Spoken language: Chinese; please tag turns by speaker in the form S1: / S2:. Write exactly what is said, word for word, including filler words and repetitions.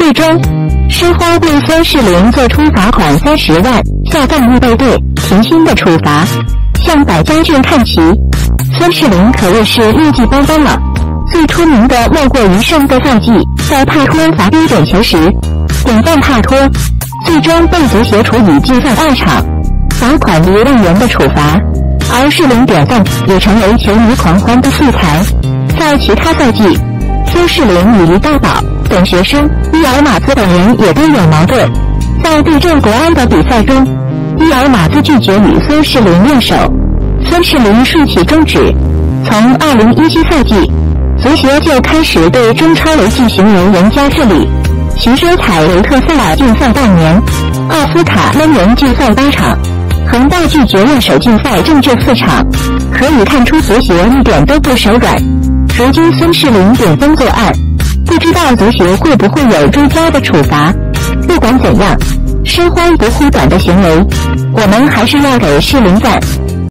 S1: 最终，申花对孙世林作出罚款三十万、下放预备队、停薪的处罚。向百家俊看齐，孙世林可谓是业绩邦邦了。最出名的莫过于上个赛季在帕托罚低点球时，典范帕托最终被足协处以禁赛二场、罚款一万元的处罚。而世林典范也成为球迷狂欢的素材。在其他赛季，孙世林与于大宝等学生、伊尔马兹等人也都有矛盾。在对阵国安的比赛中，伊尔马兹拒绝与孙世林练手，孙世林竖起中指。从二零一七赛季，足协就开始对中超违纪行为严加治理。骑车踩雷特塞尔禁赛半年，奥斯卡闷人禁赛八场，恒大拒绝练手禁赛政治四场，可以看出足协一点都不手软。如今孙世林顶风作案，不知道足协会不会有追加的处罚。不管怎样，申花不护短的行为，我们还是要给世林赞。